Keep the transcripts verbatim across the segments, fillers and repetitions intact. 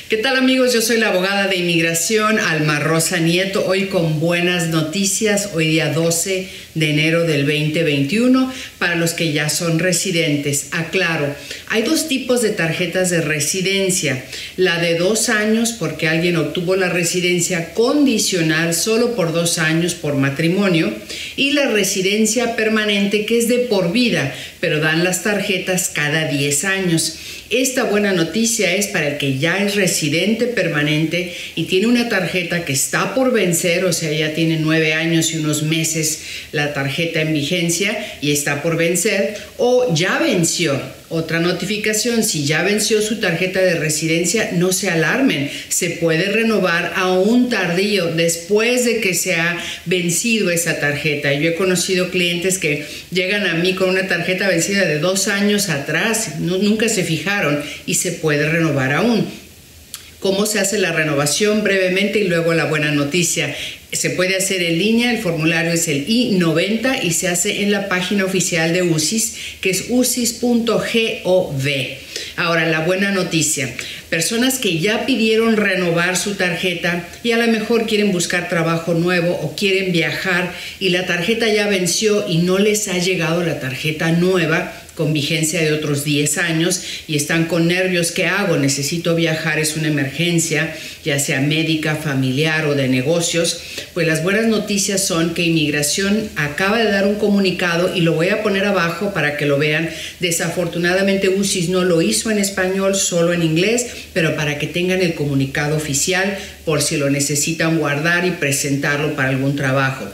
¿Qué tal, amigos? Yo soy la abogada de inmigración Alma Rosa Nieto, hoy con buenas noticias, hoy día doce de enero del veinte veintiuno, para los que ya son residentes. Aclaro, hay dos tipos de tarjetas de residencia, la de dos años porque alguien obtuvo la residencia condicional solo por dos años por matrimonio, y la residencia permanente que es de por vida, pero dan las tarjetas cada diez años. Esta buena noticia es para el que ya es residente permanente y tiene una tarjeta que está por vencer, o sea, ya tiene nueve años y unos meses la tarjeta en vigencia y está por vencer, o ya venció. Otra notificación, si ya venció su tarjeta de residencia, no se alarmen, se puede renovar aún tardío, después de que se ha vencido esa tarjeta. Yo he conocido clientes que llegan a mí con una tarjeta vencida de dos años atrás, no, nunca se fijaron y se puede renovar aún. ¿Cómo se hace la renovación? Brevemente, y luego la buena noticia. Se puede hacer en línea, el formulario es el I noventa y se hace en la página oficial de U C I S, que es u c i s punto gov. Ahora, la buena noticia. Personas que ya pidieron renovar su tarjeta y a lo mejor quieren buscar trabajo nuevo o quieren viajar y la tarjeta ya venció y no les ha llegado la tarjeta nueva con vigencia de otros diez años y están con nervios. ¿Qué hago? Necesito viajar, es una emergencia, ya sea médica, familiar o de negocios. Pues las buenas noticias son que Inmigración acaba de dar un comunicado y lo voy a poner abajo para que lo vean. Desafortunadamente U C I S no lo hizo en español, solo en inglés, pero para que tengan el comunicado oficial por si lo necesitan guardar y presentarlo para algún trabajo.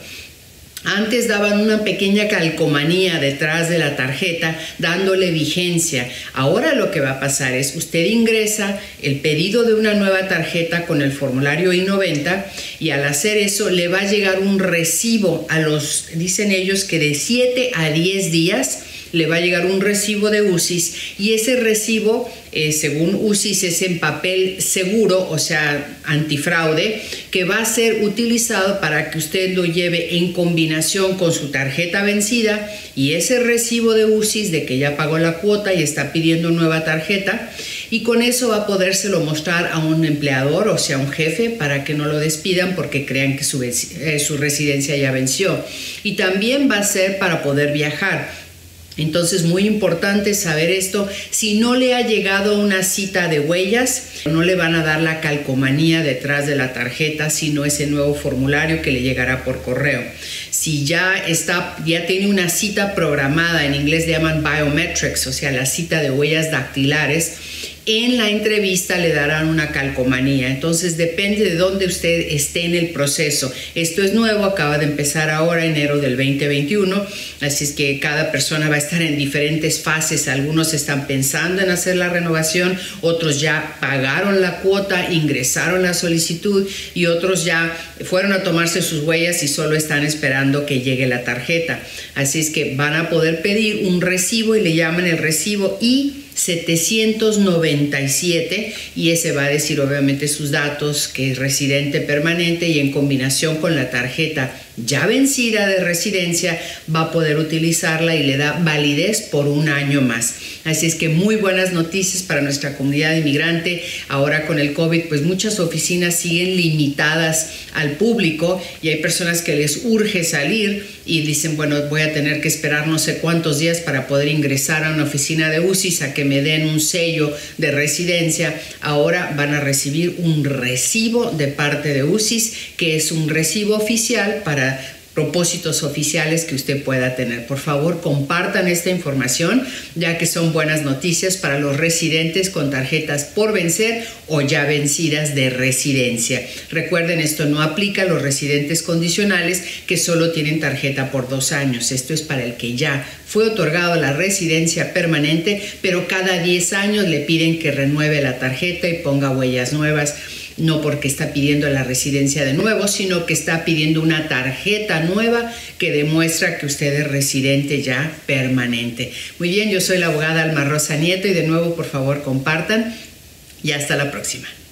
Antes daban una pequeña calcomanía detrás de la tarjeta dándole vigencia. Ahora lo que va a pasar es usted ingresa el pedido de una nueva tarjeta con el formulario I noventa y al hacer eso le va a llegar un recibo a los, dicen ellos que de siete a diez días le va a llegar un recibo de U C I S y ese recibo, eh, según U C I S, es en papel seguro, o sea, antifraude, que va a ser utilizado para que usted lo lleve en combinación con su tarjeta vencida y ese recibo de U C I S de que ya pagó la cuota y está pidiendo nueva tarjeta, y con eso va a podérselo mostrar a un empleador, o sea, un jefe, para que no lo despidan porque crean que su, eh, su residencia ya venció. Y también va a ser para poder viajar. Entonces, muy importante saber esto. Si no le ha llegado una cita de huellas, no le van a dar la calcomanía detrás de la tarjeta, sino ese nuevo formulario que le llegará por correo. Si ya está, ya tiene una cita programada, en inglés le llaman biometrics, o sea, la cita de huellas dactilares, en la entrevista le darán una calcomanía. Entonces depende de dónde usted esté en el proceso. Esto es nuevo, acaba de empezar ahora, enero del veinte veintiuno, así es que cada persona va a estar en diferentes fases. Algunos están pensando en hacer la renovación, otros ya pagaron la cuota, ingresaron la solicitud y otros ya fueron a tomarse sus huellas y solo están esperando que llegue la tarjeta. Así es que van a poder pedir un recibo y le llaman el recibo I setecientos noventa y siete y ese va a decir obviamente sus datos, que es residente permanente, y en combinación con la tarjeta ya vencida de residencia va a poder utilizarla y le da validez por un año más. Así es que muy buenas noticias para nuestra comunidad inmigrante. Ahora con el COVID, pues muchas oficinas siguen limitadas al público y hay personas que les urge salir y dicen, bueno, voy a tener que esperar no sé cuántos días para poder ingresar a una oficina de U C I S a que me den un sello de residencia. Ahora van a recibir un recibo de parte de U C I S, que es un recibo oficial para propósitos oficiales que usted pueda tener. Por favor, compartan esta información, ya que son buenas noticias para los residentes con tarjetas por vencer o ya vencidas de residencia. Recuerden, esto no aplica a los residentes condicionales que solo tienen tarjeta por dos años. Esto es para el que ya fue otorgado la residencia permanente, pero cada diez años le piden que renueve la tarjeta y ponga huellas nuevas. No porque está pidiendo la residencia de nuevo, sino que está pidiendo una tarjeta nueva que demuestra que usted es residente ya permanente. Muy bien, yo soy la abogada Alma Rosa Nieto y de nuevo, por favor, compartan y hasta la próxima.